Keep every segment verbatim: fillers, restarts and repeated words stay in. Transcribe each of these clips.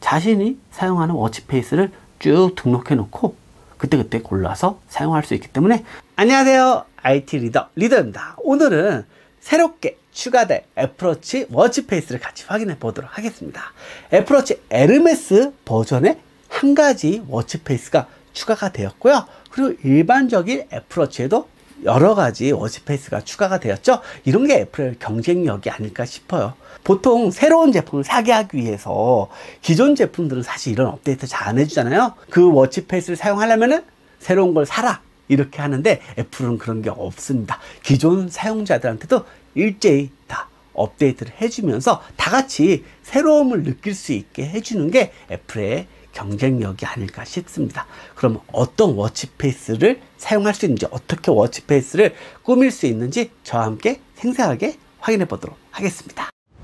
자신이 사용하는 워치페이스를 쭉 등록해 놓고 그때그때 골라서 사용할 수 있기 때문에. 안녕하세요, 아이티 리더 리더입니다. 오늘은 새롭게 추가된 애플워치 워치페이스를 같이 확인해 보도록 하겠습니다. 애플워치 에르메스 버전에 한 가지 워치페이스가 추가가 되었고요. 그리고 일반적인 애플워치에도 여러 가지 워치페이스가 추가가 되었죠. 이런 게 애플의 경쟁력이 아닐까 싶어요. 보통 새로운 제품을 사게 하기 위해서 기존 제품들은 사실 이런 업데이트 잘 안 해주잖아요. 그 워치페이스를 사용하려면은 새로운 걸 사라 이렇게 하는데, 애플은 그런 게 없습니다. 기존 사용자들한테도 일제히 다 업데이트를 해주면서 다 같이 새로움을 느낄 수 있게 해주는 게 애플의 경쟁력이 아닐까 싶습니다. 그럼 어떤 워치페이스를 사용할 수 있는지, 어떻게 워치페이스를 꾸밀 수 있는지 저와 함께 생생하게 확인해 보도록 하겠습니다.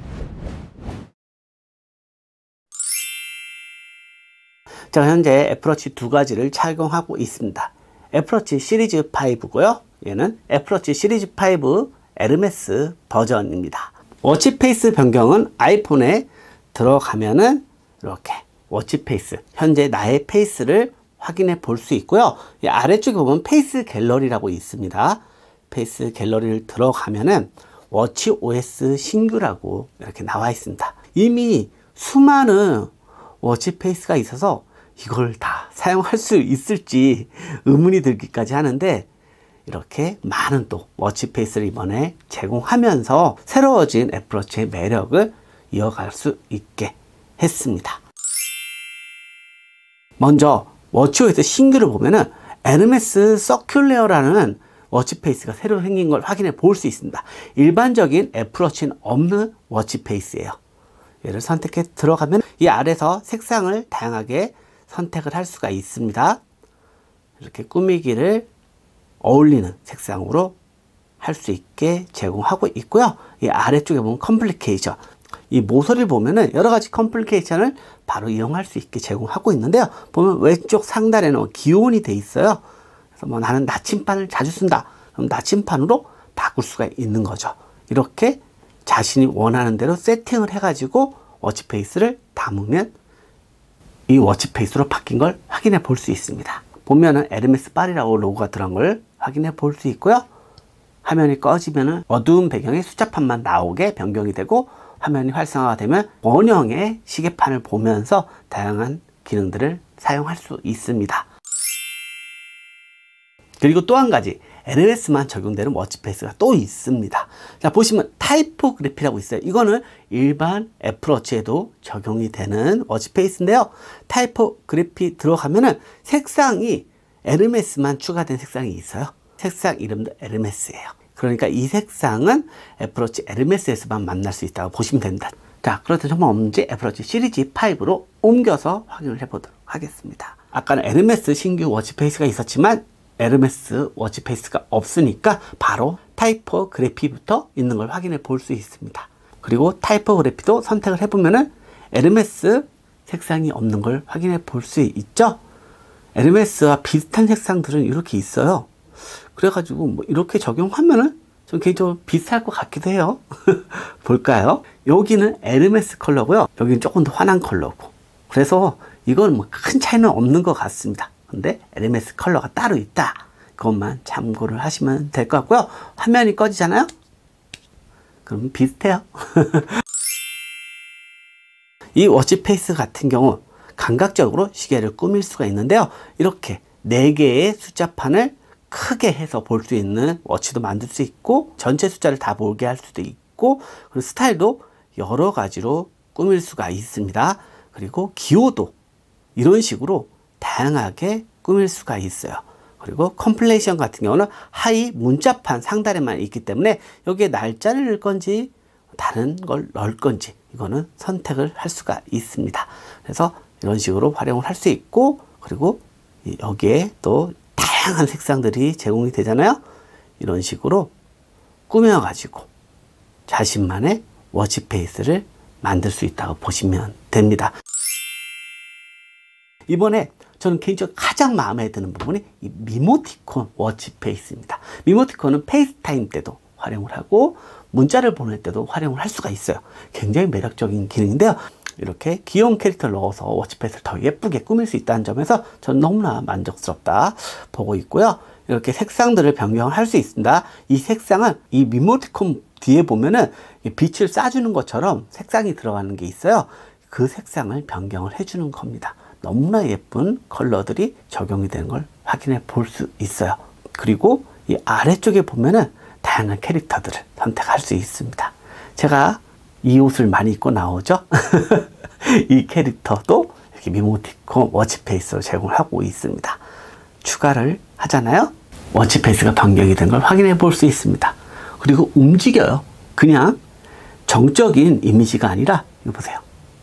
제가 현재 애플워치 두 가지를 착용하고 있습니다. 애플워치 시리즈 파이브고요. 얘는 애플워치 시리즈 파이브 에르메스 버전입니다. 워치페이스 변경은 아이폰에 들어가면은 이렇게 워치페이스, 현재 나의 페이스를 확인해 볼 수 있고요. 이 아래쪽에 보면 페이스 갤러리라고 있습니다. 페이스 갤러리를 들어가면은 워치오에스 신규라고 이렇게 나와 있습니다. 이미 수많은 워치페이스가 있어서 이걸 다 사용할 수 있을지 의문이 들기까지 하는데, 이렇게 많은 또 워치페이스를 이번에 제공하면서 새로워진 애플워치의 매력을 이어갈 수 있게 했습니다. 먼저 워치오에스 신규를 보면은 에르메스 서큘레어라는 워치페이스가 새로 생긴 걸 확인해 볼 수 있습니다. 일반적인 애플워치는 없는 워치페이스예요. 얘를 선택해 들어가면 이 아래서 색상을 다양하게 선택을 할 수가 있습니다. 이렇게 꾸미기를 어울리는 색상으로 할 수 있게 제공하고 있고요. 이 아래쪽에 보면 컴플리케이션, 이 모서리를 보면은 여러 가지 컴플리케이션을 바로 이용할 수 있게 제공하고 있는데요. 보면 왼쪽 상단에는 기온이 돼 있어요. 그래서 뭐 나는 나침판을 자주 쓴다, 그럼 나침판으로 바꿀 수가 있는 거죠. 이렇게 자신이 원하는 대로 세팅을 해가지고 워치페이스를 담으면 이 워치페이스로 바뀐 걸 확인해 볼 수 있습니다. 보면은 에르메스 파리라고 로고가 들어간 걸 확인해 볼 수 있고요. 화면이 꺼지면은 어두운 배경에 숫자판만 나오게 변경이 되고, 화면이 활성화가 되면 원형의 시계판을 보면서 다양한 기능들을 사용할 수 있습니다. 그리고 또 한 가지 에르메스만 적용되는 워치페이스가 또 있습니다. 자, 보시면 타이포그래피라고 있어요. 이거는 일반 애플워치에도 적용이 되는 워치페이스인데요. 타이포그래피 들어가면은 색상이 에르메스만 추가된 색상이 있어요. 색상 이름도 에르메스예요. 그러니까 이 색상은 애플워치 에르메스에서만 만날 수 있다고 보시면 됩니다. 자, 그렇다면 정말 없는지 애플워치 시리즈 파이브로 옮겨서 확인을 해보도록 하겠습니다. 아까는 에르메스 신규 워치페이스가 있었지만 에르메스 워치페이스가 없으니까 바로 타이포그래피부터 있는 걸 확인해 볼 수 있습니다. 그리고 타이포그래피도 선택을 해보면은 에르메스 색상이 없는 걸 확인해 볼 수 있죠. 에르메스와 비슷한 색상들은 이렇게 있어요. 그래가지고 뭐 이렇게 적용하면은 좀 개인적으로 비슷할 것 같기도 해요. 볼까요? 여기는 에르메스 컬러고요. 여기는 조금 더 환한 컬러고. 그래서 이건 뭐 큰 차이는 없는 것 같습니다. 근데 에르메스 컬러가 따로 있다, 그것만 참고를 하시면 될 것 같고요. 화면이 꺼지잖아요. 그럼 비슷해요. 이 워치페이스 같은 경우 감각적으로 시계를 꾸밀 수가 있는데요. 이렇게 네 개의 숫자판을 크게 해서 볼 수 있는 워치도 만들 수 있고, 전체 숫자를 다 보게 할 수도 있고, 그리고 스타일도 여러 가지로 꾸밀 수가 있습니다. 그리고 기호도 이런 식으로 다양하게 꾸밀 수가 있어요. 그리고 컴플레이션 같은 경우는 하이 문자판 상단에만 있기 때문에 여기에 날짜를 넣을 건지 다른 걸 넣을 건지 이거는 선택을 할 수가 있습니다. 그래서 이런 식으로 활용을 할 수 있고, 그리고 여기에 또 다양한 색상들이 제공이 되잖아요. 이런 식으로 꾸며 가지고 자신만의 워치페이스를 만들 수 있다고 보시면 됩니다. 이번에 저는 개인적으로 가장 마음에 드는 부분이 이 미모티콘 워치페이스입니다. 미모티콘은 페이스타임 때도 활용을 하고 문자를 보낼 때도 활용을 할 수가 있어요. 굉장히 매력적인 기능인데요. 이렇게 귀여운 캐릭터를 넣어서 워치페이스를 더 예쁘게 꾸밀 수 있다는 점에서 전 너무나 만족스럽다 보고 있고요. 이렇게 색상들을 변경을 할 수 있습니다. 이 색상은 이 미모티콘 뒤에 보면은 빛을 쏴주는 것처럼 색상이 들어가는 게 있어요. 그 색상을 변경을 해주는 겁니다. 너무나 예쁜 컬러들이 적용이 되는 걸 확인해 볼 수 있어요. 그리고 이 아래쪽에 보면은 다양한 캐릭터들을 선택할 수 있습니다. 제가 이 옷을 많이 입고 나오죠. 이 캐릭터도 이렇게 미모티콘 워치페이스로 제공하고 있습니다. 추가를 하잖아요. 워치페이스가 변경이 된 걸 확인해 볼 수 있습니다. 그리고 움직여요. 그냥 정적인 이미지가 아니라 이거 보세요.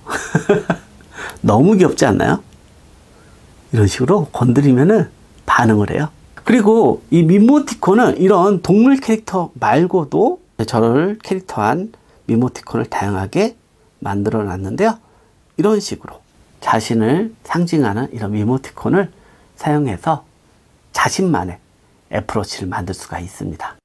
너무 귀엽지 않나요? 이런 식으로 건드리면은 반응을 해요. 그리고 이 미모티콘은 이런 동물 캐릭터 말고도 저를 캐릭터한 미모티콘을 다양하게 만들어 놨는데요. 이런 식으로 자신을 상징하는 이런 미모티콘을 사용해서 자신만의 애플워치를 만들 수가 있습니다.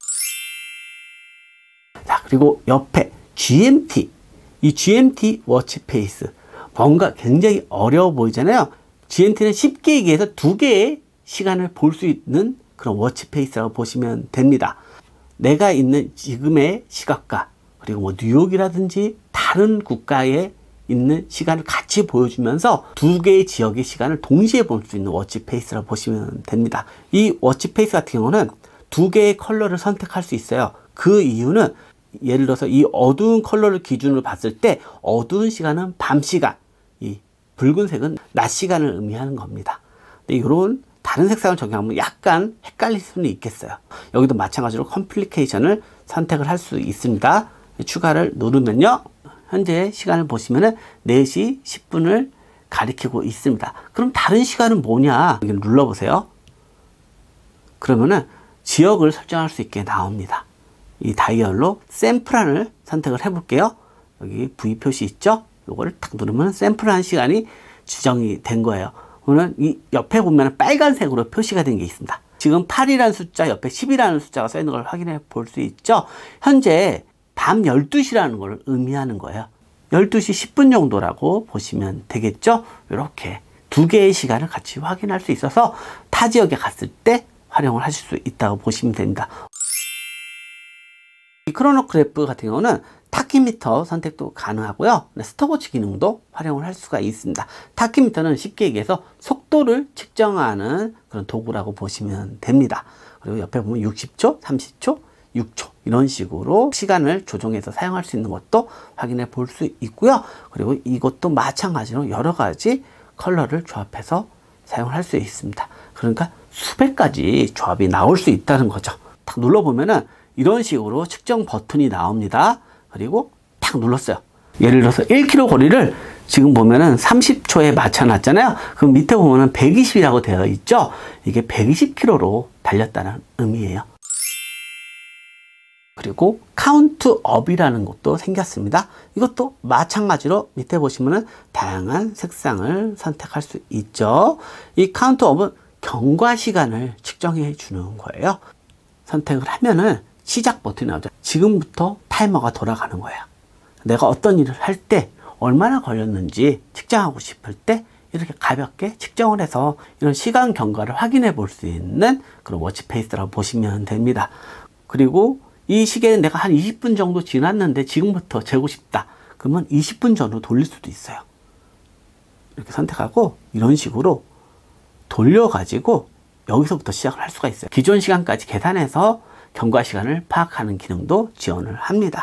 자, 그리고 옆에 지엠티, 이 지엠티 워치페이스 뭔가 굉장히 어려워 보이잖아요. 지엠티는 쉽게 얘기해서 두 개의 시간을 볼 수 있는 그런 워치페이스라고 보시면 됩니다. 내가 있는 지금의 시각과 그리고 뭐 뉴욕이라든지 다른 국가에 있는 시간을 같이 보여주면서 두 개의 지역의 시간을 동시에 볼 수 있는 워치페이스라고 보시면 됩니다. 이 워치페이스 같은 경우는 두 개의 컬러를 선택할 수 있어요. 그 이유는 예를 들어서 이 어두운 컬러를 기준으로 봤을 때 어두운 시간은 밤 시간, 이 붉은색은 낮 시간을 의미하는 겁니다. 근데 이런 다른 색상을 적용하면 약간 헷갈릴 수는 있겠어요. 여기도 마찬가지로 컴플리케이션을 선택을 할 수 있습니다. 추가를 누르면요, 현재 시간을 보시면은 네 시 십 분을 가리키고 있습니다. 그럼 다른 시간은 뭐냐? 여기 눌러보세요. 그러면은 지역을 설정할 수 있게 나옵니다. 이 다이얼로 샘플한을 선택을 해 볼게요. 여기 V 표시 있죠? 요거를 탁 누르면 샘플한 시간이 지정이 된 거예요. 그러면 이 옆에 보면 빨간색으로 표시가 된 게 있습니다. 지금 팔이라는 숫자 옆에 십이라는 숫자가 써 있는 걸 확인해 볼 수 있죠? 현재 밤 열두 시라는 걸 의미하는 거예요. 열두 시 십 분 정도라고 보시면 되겠죠? 이렇게 두 개의 시간을 같이 확인할 수 있어서 타 지역에 갔을 때 활용을 하실 수 있다고 보시면 됩니다. 이 크로노그래프 같은 경우는 타키미터 선택도 가능하고요. 스톱워치 기능도 활용을 할 수가 있습니다. 타키미터는 쉽게 얘기해서 속도를 측정하는 그런 도구라고 보시면 됩니다. 그리고 옆에 보면 육십 초, 삼십 초, 육 초 이런 식으로 시간을 조정해서 사용할 수 있는 것도 확인해 볼 수 있고요. 그리고 이것도 마찬가지로 여러 가지 컬러를 조합해서 사용을 할 수 있습니다. 그러니까 수백 가지 조합이 나올 수 있다는 거죠. 딱 눌러보면은 이런 식으로 측정 버튼이 나옵니다. 그리고 탁 눌렀어요. 예를 들어서 일 킬로미터 거리를 지금 보면은 삼십 초에 맞춰 놨잖아요. 그럼 밑에 보면은 백이십이라고 되어 있죠. 이게 백이십 킬로미터로 달렸다는 의미예요. 그리고 카운트업이라는 것도 생겼습니다. 이것도 마찬가지로 밑에 보시면은 다양한 색상을 선택할 수 있죠. 이 카운트업은 경과 시간을 측정해 주는 거예요. 선택을 하면은 시작 버튼이 나오죠. 지금부터 타이머가 돌아가는 거예요. 내가 어떤 일을 할 때 얼마나 걸렸는지 측정하고 싶을 때 이렇게 가볍게 측정을 해서 이런 시간 경과를 확인해 볼 수 있는 그런 워치페이스라고 보시면 됩니다. 그리고 이 시계는 내가 한 이십 분 정도 지났는데 지금부터 재고 싶다. 그러면 이십 분 전으로 돌릴 수도 있어요. 이렇게 선택하고 이런 식으로 돌려가지고 여기서부터 시작을 할 수가 있어요. 기존 시간까지 계산해서 경과 시간을 파악하는 기능도 지원을 합니다.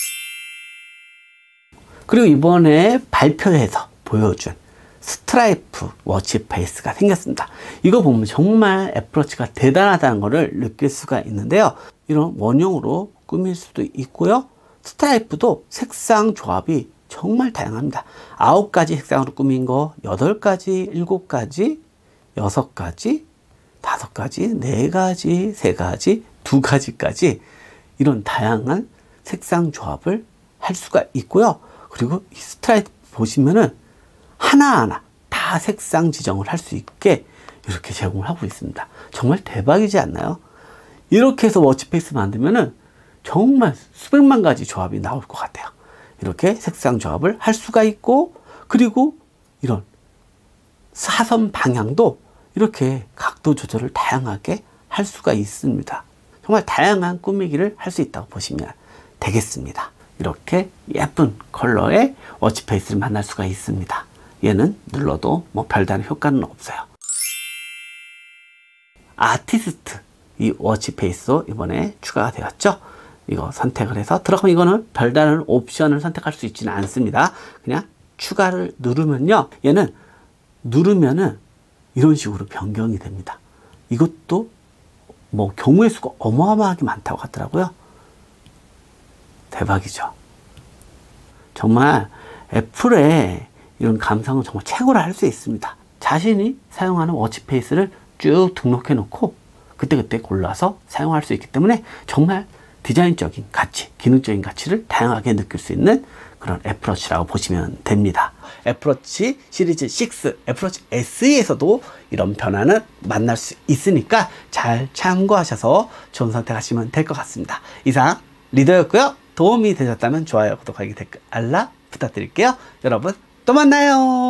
그리고 이번에 발표해서 보여준 스트라이프 워치페이스가 생겼습니다. 이거 보면 정말 애플워치가 대단하다는 것을 느낄 수가 있는데요. 이런 원형으로 꾸밀 수도 있고요. 스트라이프도 색상 조합이 정말 다양합니다. 아홉 가지 색상으로 꾸민 거, 여덟 가지, 일곱 가지, 여섯 가지, 다섯 가지, 네 가지, 세 가지, 두 가지까지 이런 다양한 색상 조합을 할 수가 있고요. 그리고 이 스트라이프 보시면은 하나하나 다 색상 지정을 할 수 있게 이렇게 제공을 하고 있습니다. 정말 대박이지 않나요? 이렇게 해서 워치페이스 만들면은 정말 수백만 가지 조합이 나올 것 같아요. 이렇게 색상 조합을 할 수가 있고 그리고 이런 사선 방향도 이렇게 각도 조절을 다양하게 할 수가 있습니다. 정말 다양한 꾸미기를 할 수 있다고 보시면 되겠습니다. 이렇게 예쁜 컬러의 워치페이스를 만날 수가 있습니다. 얘는 눌러도 뭐 별다른 효과는 없어요. 아티스트 이 워치페이스도 이번에 추가가 되었죠. 이거 선택을 해서 들어가면 이거는 별다른 옵션을 선택할 수 있지는 않습니다. 그냥 추가를 누르면요, 얘는 누르면은 이런 식으로 변경이 됩니다. 이것도 뭐 경우의 수가 어마어마하게 많다고 하더라고요. 대박이죠. 정말 애플의 이런 감성은 정말 최고라 할 수 있습니다. 자신이 사용하는 워치페이스를 쭉 등록해 놓고 그때그때 골라서 사용할 수 있기 때문에 정말 디자인적인 가치, 기능적인 가치를 다양하게 느낄 수 있는 그런 애플워치라고 보시면 됩니다. 애플워치 시리즈 육, 애플워치 에스이에서도 이런 변화는 만날 수 있으니까 잘 참고하셔서 좋은 선택하시면 될 것 같습니다. 이상 리더였고요. 도움이 되셨다면 좋아요, 구독하기, 댓글, 알람 부탁드릴게요. 여러분 또 만나요.